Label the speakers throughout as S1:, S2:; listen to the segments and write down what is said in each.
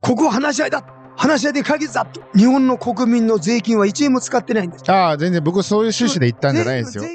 S1: ここは話し合いだ。話し合いで解決だと。日本の国民の税金は1円も使ってないんです。
S2: ああ、全然僕そういう趣旨で言ったんじゃないですよ。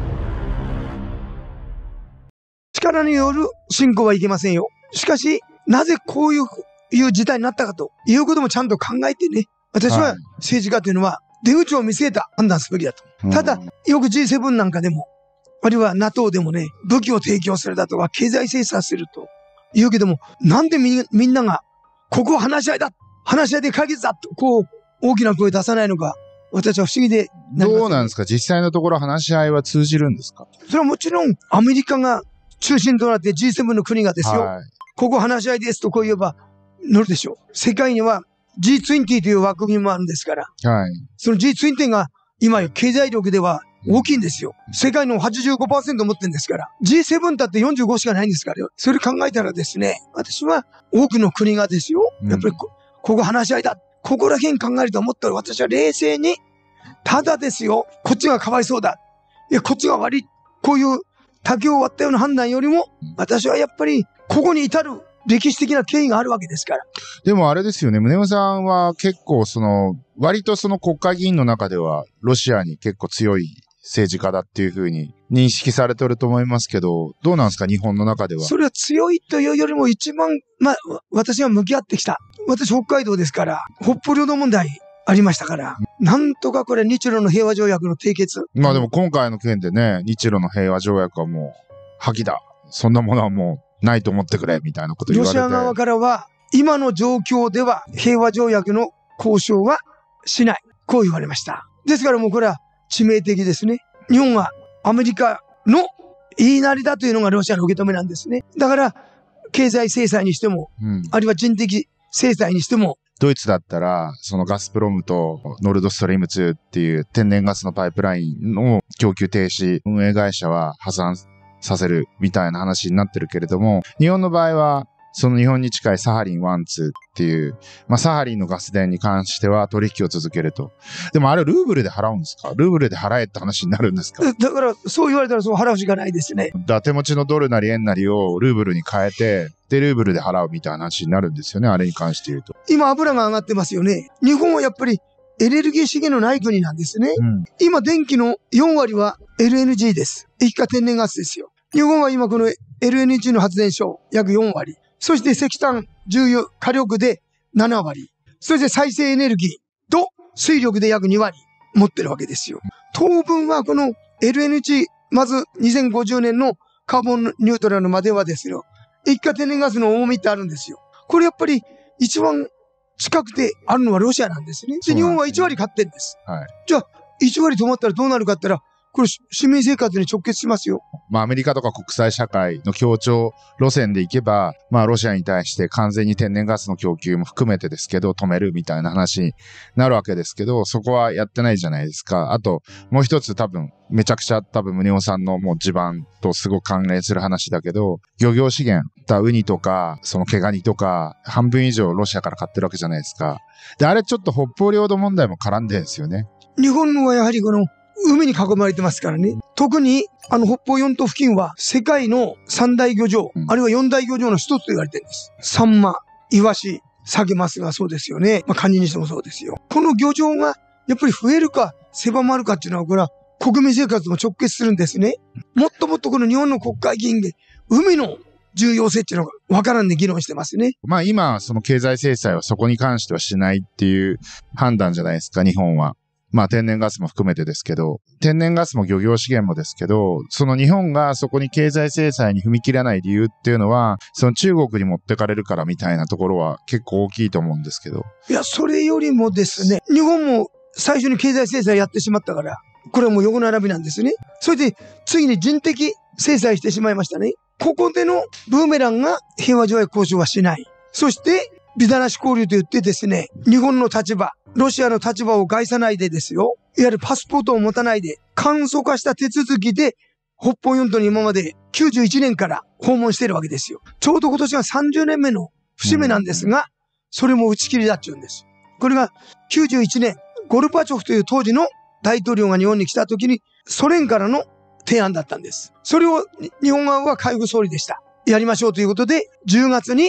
S1: 力による侵攻はいけませんよ。しかし、なぜこういう事態になったかということもちゃんと考えてね。私は政治家というのは出口を見据えた判断すべきだと。ただ、よく G7 なんかでも、あるいは NATO でもね、武器を提供するだとか、経済制裁すると言うけども、なんでみんなが、ここは話し合いだ。話し合いで解決だと、こう、大きな声出さないのか、私は不思議で。
S2: どうなんですか？実際のところ話し合いは通じるんですか？
S1: それはもちろん、アメリカが中心となって G7 の国がですよ。
S2: はい、
S1: ここ話し合いですとこう言えば乗るでしょう。世界には G20 という枠組みもあるんですから。
S2: はい。
S1: その G20 が今や経済力では大きいんですよ。世界の 85% 持ってるんですから。G7 だって45しかないんですからよ。それ考えたらですね、私は多くの国がですよ。やっぱりここ話し合いだ。ここら辺考えると思ったら私は冷静に、ただですよ、こっちがかわいそうだ。いや、こっちが悪い。こういう竹を割ったような判断よりも、私はやっぱりここに至る歴史的な経緯があるわけですから。
S2: でもあれですよね、宗男さんは結構割とその国会議員の中ではロシアに結構強い政治家だっていう風に認識されてると思いますけど、どうなんですか、日本の中では。
S1: それは強いというよりも一番、私が向き合ってきた。私北海道ですから、北方領土問題ありましたから、なんとかこれ日露の平和条約の締結。
S2: まあでも今回の件でね、日露の平和条約はもう破棄だ。そんなものはもうないと思ってくれみたいなこと言われて。
S1: ロシア側からは今の状況では平和条約の交渉はしない。こう言われました。ですからもうこれは致命的ですね。日本はアメリカの言いなりだというのがロシアの受け止めなんですね。だから経済制裁にしても、あるいは人的制裁にしても、
S2: ドイツだったら、そのガスプロムとノルドストリーム2っていう天然ガスのパイプラインの供給停止、運営会社は破産させるみたいな話になってるけれども、日本の場合は、その日本に近いサハリン1、2っていう、サハリンのガス田に関しては取引を続けると。でもあれルーブルで払うんですか？ルーブルで払えって話になるんですか？
S1: だからそう言われたらそう払うしかないですね。
S2: 手持ちのドルなり円なりをルーブルに変えて、で、ルーブルで払うみたいな話になるんですよね、あれに関して言うと。
S1: 今油が上がってますよね。日本はやっぱりエネルギー資源のない国なんですね。今電気の4割は LNG です。液化天然ガスですよ。日本は今この LNG の発電所約4割。そして石炭、重油、火力で7割。そして再生エネルギーと水力で約2割持ってるわけですよ。当分はこの LNG、まず2050年のカーボンニュートラルまではですよ。液化天然ガスの重みってあるんですよ。これやっぱり一番近くてあるのはロシアなんですね。で、日本は1割買ってんです。
S2: はい。
S1: じゃあ、1割止まったらどうなるかって言ったら、これ市民生活に直結しますよ。
S2: アメリカとか国際社会の協調路線でいけば、ロシアに対して完全に天然ガスの供給も含めてですけど、止めるみたいな話になるわけですけど、そこはやってないじゃないですか。あと、もう一つめちゃくちゃ宗男さんのもう地盤とすごく関連する話だけど、漁業資源、ウニとか、その毛ガニとか、半分以上ロシアから買ってるわけじゃないですか。で、あれちょっと北方領土問題も絡んでるんですよね。
S1: 日本はやはりこの、海に囲まれてますからね。特に、北方四島付近は世界の三大漁場、あるいは四大漁場の一つと言われてるんです。サンマ、イワシ、サケマスがそうですよね。カニにしてもそうですよ。この漁場がやっぱり増えるか狭まるかっていうのは、これは国民生活も直結するんですね。もっともっとこの日本の国会議員で海の重要性っていうのがわからんで議論してますね。
S2: 今、その経済制裁はそこに関してはしないっていう判断じゃないですか、日本は。天然ガスも含めてですけど、天然ガスも漁業資源もですけど、その日本がそこに経済制裁に踏み切らない理由っていうのは、その中国に持ってかれるからみたいなところは結構大きいと思うんですけど。
S1: いや、それよりもですね、日本も最初に経済制裁やってしまったから、これはもう横並びなんですね。それで、次に人的制裁してしまいましたね。ここでのブーメランが平和条約交渉はしない。そして、ビザなし交流と言ってですね、日本の立場、ロシアの立場を害さないでですよ。いわゆるパスポートを持たないで、簡素化した手続きで、北方四島に今まで91年から訪問しているわけですよ。ちょうど今年は30年目の節目なんですが、それも打ち切りだって言うんです。これが91年、ゴルバチョフという当時の大統領が日本に来た時に、ソ連からの提案だったんです。それを日本側は海部総理でした。やりましょうということで、10月に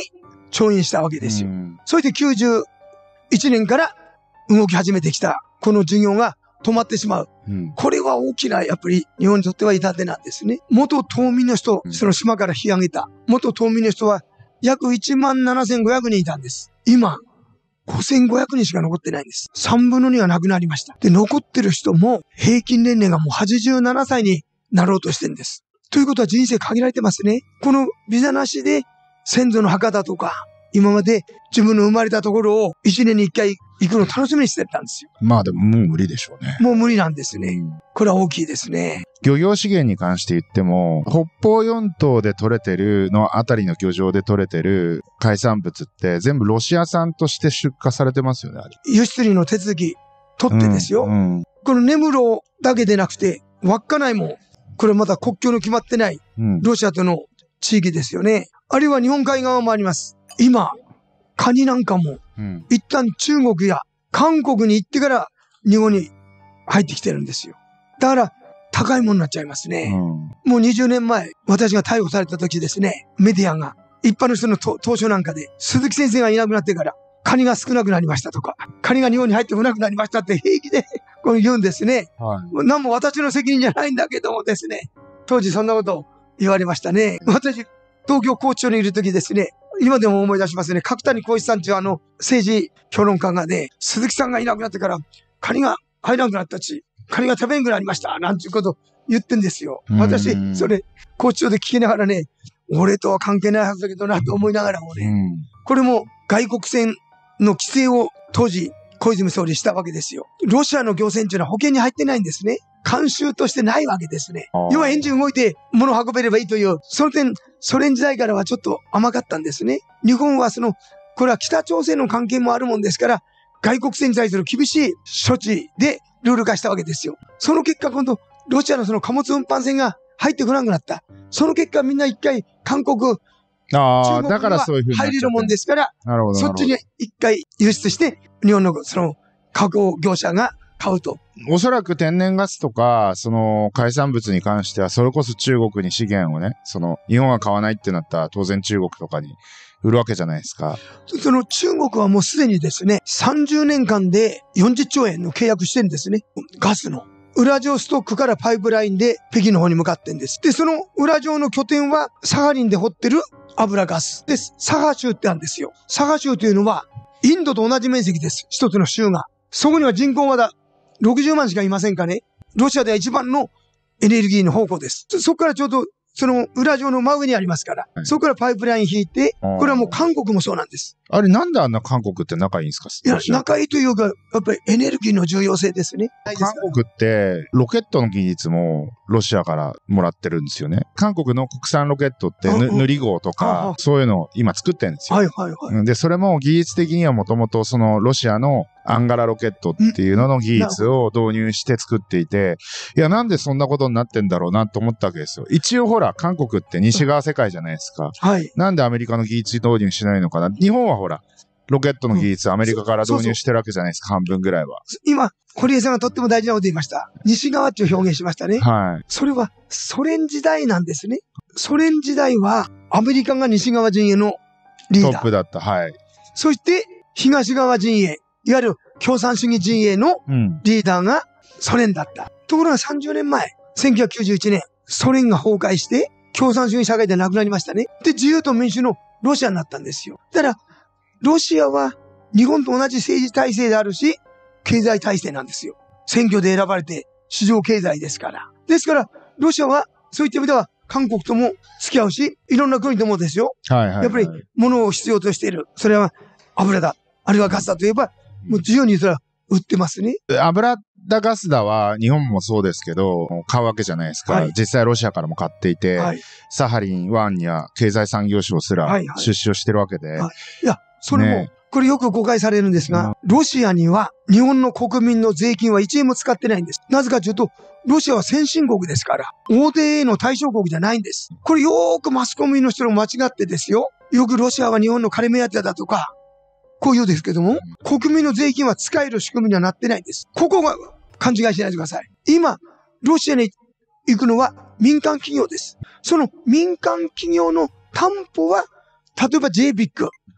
S1: 調印したわけですよ。
S2: うん
S1: そして91年から動き始めてきた、この事業が止まってしまう。
S2: うん
S1: これは大きな、やっぱり日本にとっては痛手なんですね。元島民の人、その島から引き上げた元島民の人は約17,500人いたんです。今、5,500人しか残ってないんです。3分の2が亡くなりました。で、残ってる人も平均年齢がもう87歳になろうとしてるんです。ということは人生限られてますね。このビザなしで先祖の墓だとか、今まで自分の生まれたところを1年に1回行くのを楽しみにしてたんですよ。
S2: まあでももう無理でしょうね。
S1: もう無理なんですね。これは大きいですね。
S2: 漁業資源に関して言っても、北方四島で取れてるのあたりの漁場で取れてる海産物って全部ロシア産として出荷されてますよね、あれ。
S1: 輸出入の手続き取ってですよ。
S2: うん
S1: この根室だけでなくて、稚内も、これまだ国境の決まってない
S2: うん
S1: ロシアとの地域ですよね。あるいは日本海側もあります。今、カニなんかも
S2: うん
S1: 一旦中国や韓国に行ってから日本に入ってきてるんですよ。だから高いものになっちゃいますね。もう20年前、私が逮捕された時ですね、メディアが一般の人の投書なんかで、鈴木先生がいなくなってからカニが少なくなりましたとか、カニが日本に入ってこなくなりましたって平気でこう言うんですね。
S2: はい
S1: 何も私の責任じゃないんだけどもですね、当時そんなことを言われましたね。私、東京拘置所にいる時ですね、今でも思い出しますね。角谷浩一さんという政治評論家がね、鈴木さんがいなくなってからカニが入らなくなったし、カニが食べんくなりました。なんていうことを言ってんですよ。私、それ、拘置所で聞きながらね、俺とは関係ないはずだけどなと思いながらもね、これも外国船の規制を当時、小泉総理したわけですよ。ロシアの漁船というのは保険に入ってないんですね。慣習としてないわけですね。要はエンジン動いて物を運べればいいという、その点、ソ連時代からはちょっと甘かったんですね。日本はこれは北朝鮮の関係もあるもんですから、外国船に対する厳しい処置でルール化したわけですよ。その結果、今度、ロシアのその貨物運搬船が入ってこなくなった。その結果、みんな一回、韓国、中国には入れるもんですから、そっちに一回輸出して、日本の加工業者が買うと。
S2: おそらく天然ガスとか、海産物に関しては、それこそ中国に資源をね、日本が買わないってなったら、当然中国とかに売るわけじゃないですか。
S1: 中国はもうすでにですね、30年間で40兆円の契約してるんですね。ガスの。ウラジオストックからパイプラインで北京の方に向かってんです。で、そのウラジオの拠点はサハリンで掘ってる油ガスです。サハ州ってあるんですよ。サハ州というのは、インドと同じ面積です。一つの州が。そこには人口まだ60万しかいませんかね。ロシアでは一番のエネルギーの宝庫です。そこからちょうど、ウラ城の真上にありますから、そこからパイプライン引いて、これはもう韓国もそうなんです。
S2: あれなんであんな韓国って仲いいんですか？
S1: いや、仲いいというか、やっぱりエネルギーの重要性ですね。
S2: 韓国ってロケットの技術もロシアからもらってるんですよね。韓国の国産ロケットってヌリ号とか、そういうのを今作ってるんですよ。
S1: はいはいはい。
S2: で、それも技術的にはもともとロシアのアンガラロケットっていうのの技術を導入して作っていて、いや、なんでそんなことになってんだろうなと思ったわけですよ。一応ほら、韓国って西側世界じゃないですか。
S1: はい。
S2: なんでアメリカの技術導入しないのかな。日本はほら、ロケットの技術アメリカから導入してるわけじゃないですか、半分ぐらいは。
S1: 今、堀江さんがとっても大事なこと言いました。西側っていう表現しましたね。
S2: はい。
S1: それはソ連時代なんですね。ソ連時代はアメリカが西側陣営のリーダー。
S2: トップだった。はい。
S1: そして東側陣営、いわゆる共産主義陣営のリーダーがソ連だった。ところが30年前、1991年、ソ連が崩壊して共産主義社会でなくなりましたね。で、自由と民主のロシアになったんですよ。だから、ロシアは日本と同じ政治体制であるし、経済体制なんですよ。選挙で選ばれて市場経済ですから。ですから、ロシアはそういった意味では韓国とも付き合うし、いろんな国ともですよ。
S2: はいはいはい、
S1: やっぱり物を必要としている。それは油だ、あるいはガスだといえば、もう自由にそれは売ってますね。
S2: 油だガスだは日本もそうですけど、買うわけじゃないですか。はい、実際ロシアからも買っていて、はい、サハリン1には経済産業省すら出資をしてるわけで。はいはい、
S1: いや、それも、ね、これよく誤解されるんですが、ロシアには日本の国民の税金は1円も使ってないんです。なぜかというと、ロシアは先進国ですから、欧米への対象国じゃないんです。これよーくマスコミの人が間違ってですよ。よくロシアは日本の金目当てだとか、こう言うんですけども、国民の税金は使える仕組みにはなってないんです。ここが勘違いしないでください。今、ロシアに行くのは民間企業です。その民間企業の担保は、例えば JBIC、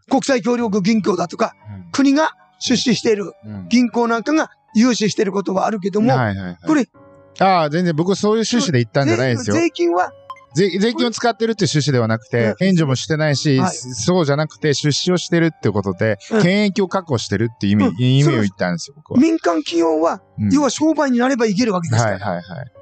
S1: 国際協力銀行だとか、国が出資している銀行なんかが融資していることはあるけども、
S2: はいはいはい。
S1: これ、
S2: ああ、全然僕そういう趣旨で言ったんじゃないですよ。
S1: 税金は、
S2: 税金を使ってるっていう趣旨ではなくて、援助もしてないし、
S1: はい
S2: そうじゃなくて出資をしてるってことで、権益を確保してるっていう意味を言ったんですよ、僕は。
S1: 民間企業は、要は商売になればいけるわけですから。
S2: はいはいはい。